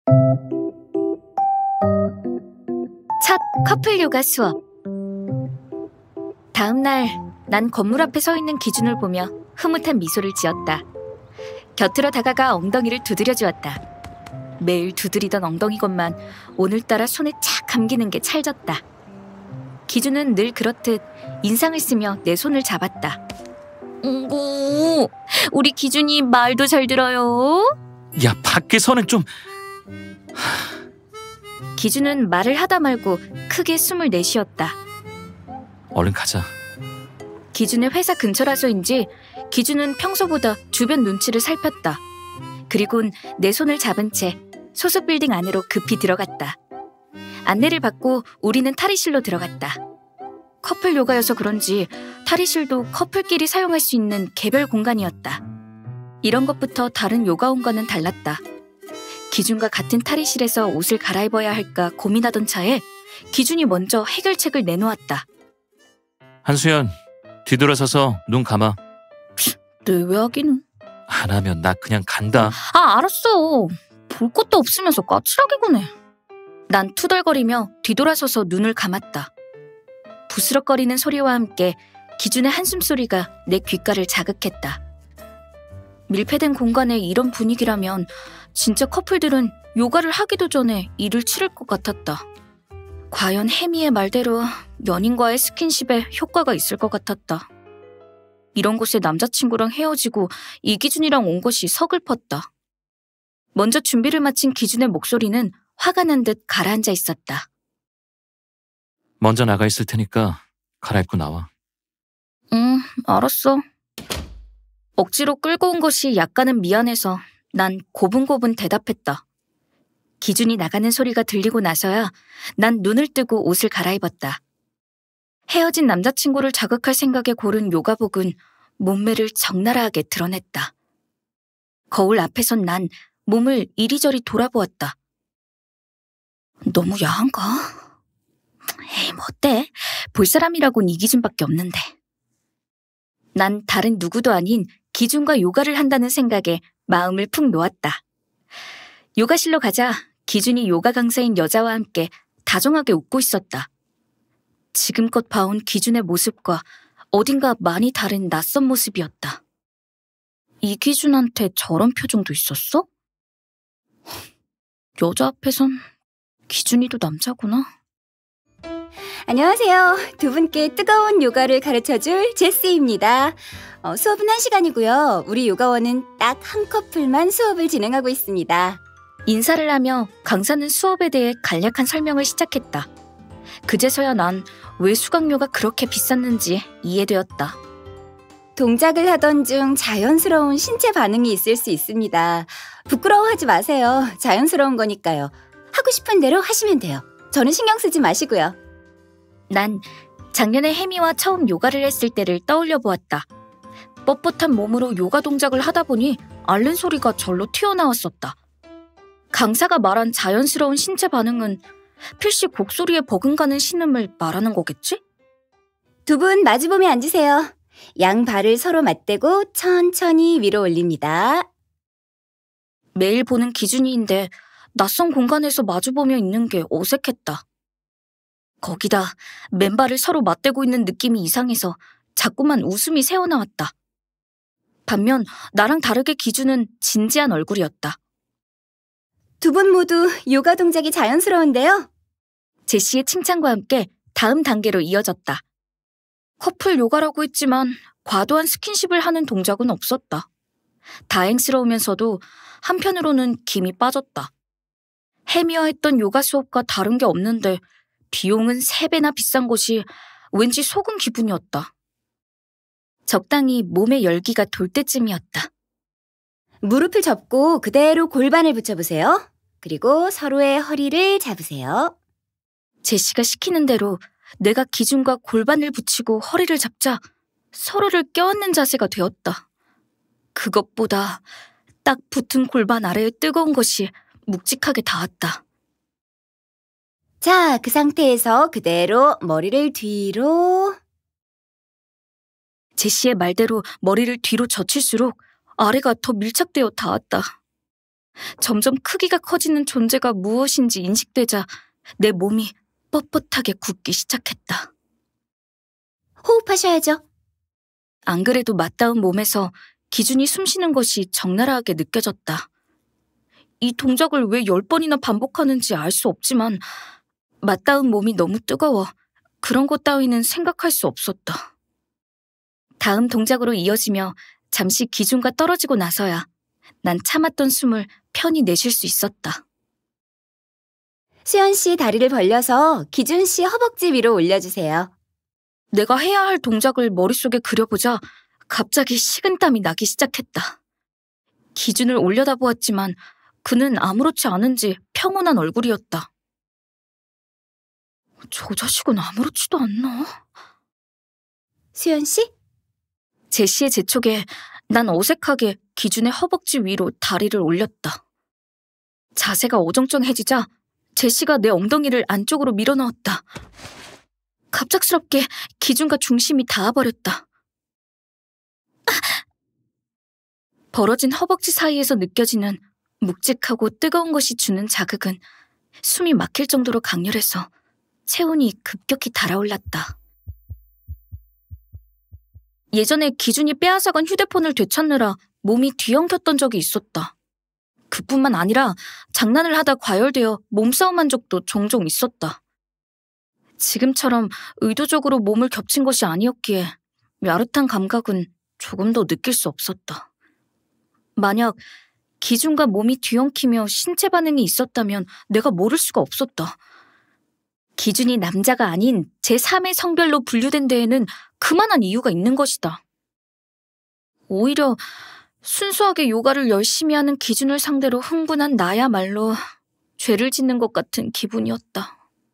첫 커플 요가 수업. 다음 날 난 건물 앞에 서 있는 기준을 보며 흐뭇한 미소를 지었다. 곁으로 다가가 엉덩이를 두드려 주었다. 매일 두드리던 엉덩이것만 오늘따라 손에 착 감기는 게 찰졌다. 기준은 늘 그렇듯 인상을 쓰며 내 손을 잡았다. 오, 우리 기준이 말도 잘 들어요. 야, 밖에서는 좀... 기준은 말을 하다 말고 크게 숨을 내쉬었다. 얼른 가자. 기준의 회사 근처라서인지 기준은 평소보다 주변 눈치를 살폈다. 그리곤 내 손을 잡은 채 소속 빌딩 안으로 급히 들어갔다. 안내를 받고 우리는 탈의실로 들어갔다. 커플 요가여서 그런지 탈의실도 커플끼리 사용할 수 있는 개별 공간이었다. 이런 것부터 다른 요가원과는 달랐다. 기준과 같은 탈의실에서 옷을 갈아입어야 할까 고민하던 차에 기준이 먼저 해결책을 내놓았다. 한수연, 뒤돌아서서 눈 감아. 왜 하기는? 안 하면 나 그냥 간다. 아, 알았어. 볼 것도 없으면서 까칠하게 구네. 난 투덜거리며 뒤돌아서서 눈을 감았다. 부스럭거리는 소리와 함께 기준의 한숨소리가 내 귓가를 자극했다. 밀폐된 공간에 이런 분위기라면 진짜 커플들은 요가를 하기도 전에 일을 치를 것 같았다. 과연 혜미의 말대로 연인과의 스킨십에 효과가 있을 것 같았다. 이런 곳에 남자친구랑 헤어지고 이기준이랑 온 것이 서글펐다. 먼저 준비를 마친 기준의 목소리는 화가 난 듯 가라앉아 있었다. 먼저 나가 있을 테니까 갈아입고 나와. 응, 알았어. 억지로 끌고 온 것이 약간은 미안해서 난 고분고분 대답했다. 기준이 나가는 소리가 들리고 나서야 난 눈을 뜨고 옷을 갈아입었다. 헤어진 남자친구를 자극할 생각에 고른 요가복은 몸매를 적나라하게 드러냈다. 거울 앞에선 난 몸을 이리저리 돌아보았다. 너무 야한가? 에이, 뭐 어때? 볼 사람이라곤 이 기준밖에 없는데. 난 다른 누구도 아닌 기준과 요가를 한다는 생각에 마음을 푹 놓았다. 요가실로 가자 기준이 요가 강사인 여자와 함께 다정하게 웃고 있었다. 지금껏 봐온 기준의 모습과 어딘가 많이 다른 낯선 모습이었다. 이 기준한테 저런 표정도 있었어? 여자 앞에선 기준이도 남자구나. 안녕하세요. 두 분께 뜨거운 요가를 가르쳐줄 제시입니다. 수업은 1시간이고요. 우리 요가원은 딱 한 커플만 수업을 진행하고 있습니다. 인사를 하며 강사는 수업에 대해 간략한 설명을 시작했다. 그제서야 난 왜 수강료가 그렇게 비쌌는지 이해되었다. 동작을 하던 중 자연스러운 신체 반응이 있을 수 있습니다. 부끄러워하지 마세요. 자연스러운 거니까요. 하고 싶은 대로 하시면 돼요. 저는 신경 쓰지 마시고요. 난 작년에 혜미와 처음 요가를 했을 때를 떠올려 보았다. 뻣뻣한 몸으로 요가 동작을 하다 보니 앓는 소리가 절로 튀어나왔었다. 강사가 말한 자연스러운 신체 반응은 필시 곡소리에 버금가는 신음을 말하는 거겠지? 두 분 마주보며 앉으세요. 양 발을 서로 맞대고 천천히 위로 올립니다. 매일 보는 기준이인데 낯선 공간에서 마주보며 있는 게 어색했다. 거기다 맨발을 서로 맞대고 있는 느낌이 이상해서 자꾸만 웃음이 새어나왔다. 반면 나랑 다르게 기준은 진지한 얼굴이었다. 두 분 모두 요가 동작이 자연스러운데요? 제시의 칭찬과 함께 다음 단계로 이어졌다. 커플 요가라고 했지만 과도한 스킨십을 하는 동작은 없었다. 다행스러우면서도 한편으로는 김이 빠졌다. 혜미와 했던 요가 수업과 다른 게 없는데 비용은 3배나 비싼 것이 왠지 속은 기분이었다. 적당히 몸의 열기가 돌 때쯤이었다. 무릎을 접고 그대로 골반을 붙여보세요. 그리고 서로의 허리를 잡으세요. 제시가 시키는 대로 내가 기준과 골반을 붙이고 허리를 잡자 서로를 껴안는 자세가 되었다. 그것보다 딱 붙은 골반 아래의 뜨거운 것이 묵직하게 닿았다. 자, 그 상태에서 그대로 머리를 뒤로. 제시의 말대로 머리를 뒤로 젖힐수록 아래가 더 밀착되어 닿았다. 점점 크기가 커지는 존재가 무엇인지 인식되자 내 몸이 뻣뻣하게 굳기 시작했다. 호흡하셔야죠. 안 그래도 맞닿은 몸에서 기준이 숨쉬는 것이 적나라하게 느껴졌다. 이 동작을 왜 10번이나 반복하는지 알 수 없지만 맞닿은 몸이 너무 뜨거워 그런 것 따위는 생각할 수 없었다. 다음 동작으로 이어지며 잠시 기준과 떨어지고 나서야 난 참았던 숨을 편히 내쉴 수 있었다. 수연 씨 다리를 벌려서 기준 씨 허벅지 위로 올려주세요. 내가 해야 할 동작을 머릿속에 그려보자 갑자기 식은땀이 나기 시작했다. 기준을 올려다보았지만 그는 아무렇지 않은지 평온한 얼굴이었다. 저 자식은 아무렇지도 않나? 수연 씨? 제시의 재촉에 난 어색하게 기준의 허벅지 위로 다리를 올렸다. 자세가 어정쩡해지자 제시가 내 엉덩이를 안쪽으로 밀어넣었다. 갑작스럽게 기준과 중심이 닿아버렸다. 벌어진 허벅지 사이에서 느껴지는 묵직하고 뜨거운 것이 주는 자극은 숨이 막힐 정도로 강렬해서 체온이 급격히 달아올랐다. 예전에 기준이 빼앗아간 휴대폰을 되찾느라 몸이 뒤엉켰던 적이 있었다. 그뿐만 아니라 장난을 하다 과열되어 몸싸움한 적도 종종 있었다. 지금처럼 의도적으로 몸을 겹친 것이 아니었기에 야릇한 감각은 조금 더 느낄 수 없었다. 만약 기준과 몸이 뒤엉키며 신체 반응이 있었다면 내가 모를 수가 없었다. 기준이 남자가 아닌 제3의 성별로 분류된 데에는 그만한 이유가 있는 것이다. 오히려 순수하게 요가를 열심히 하는 기준을 상대로 흥분한 나야말로 죄를 짓는 것 같은 기분이었다.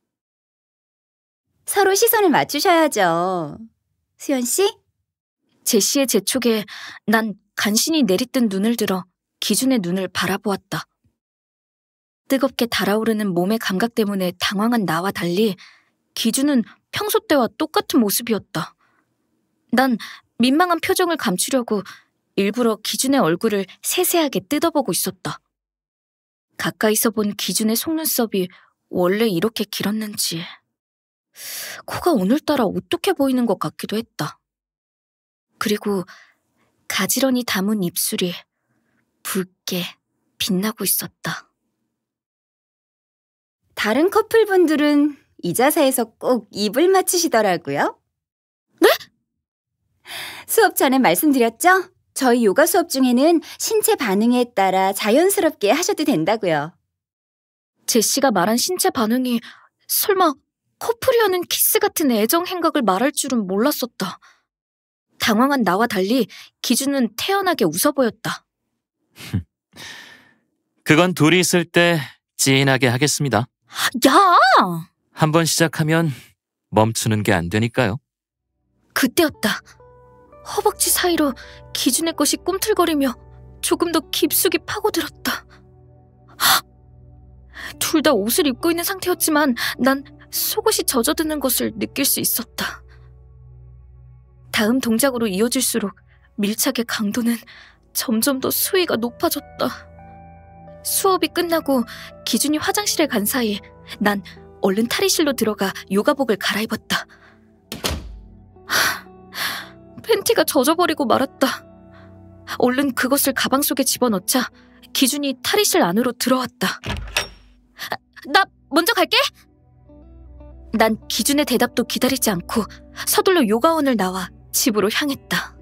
서로 시선을 맞추셔야죠. 수연 씨? 제시의 재촉에 난 간신히 내리뜬 눈을 들어 기준의 눈을 바라보았다. 뜨겁게 달아오르는 몸의 감각 때문에 당황한 나와 달리 기준은 평소 때와 똑같은 모습이었다. 난 민망한 표정을 감추려고 일부러 기준의 얼굴을 세세하게 뜯어보고 있었다. 가까이서 본 기준의 속눈썹이 원래 이렇게 길었는지 코가 오늘따라 오똑해 보이는 것 같기도 했다. 그리고 가지런히 담은 입술이 붉게 빛나고 있었다. 다른 커플분들은 이 자세에서 꼭 입을 맞추시더라고요. 네? 수업 전에 말씀드렸죠? 저희 요가 수업 중에는 신체 반응에 따라 자연스럽게 하셔도 된다고요. 제시가 말한 신체 반응이 설마 커플이 하는 키스 같은 애정 행각을 말할 줄은 몰랐었다. 당황한 나와 달리 기준은 태연하게 웃어 보였다. 그건 둘이 있을 때 진하게 하겠습니다. 야! 한번 시작하면 멈추는 게 안 되니까요. 그때였다. 허벅지 사이로 기준의 것이 꿈틀거리며 조금 더 깊숙이 파고들었다. 둘 다 옷을 입고 있는 상태였지만 난 속옷이 젖어드는 것을 느낄 수 있었다. 다음 동작으로 이어질수록 밀착의 강도는 점점 더 수위가 높아졌다. 수업이 끝나고 기준이 화장실에 간 사이 난 얼른 탈의실로 들어가 요가복을 갈아입었다. 팬티가 젖어버리고 말았다. 얼른 그것을 가방 속에 집어넣자 기준이 탈의실 안으로 들어왔다. 나 먼저 갈게! 난 기준의 대답도 기다리지 않고 서둘러 요가원을 나와 집으로 향했다.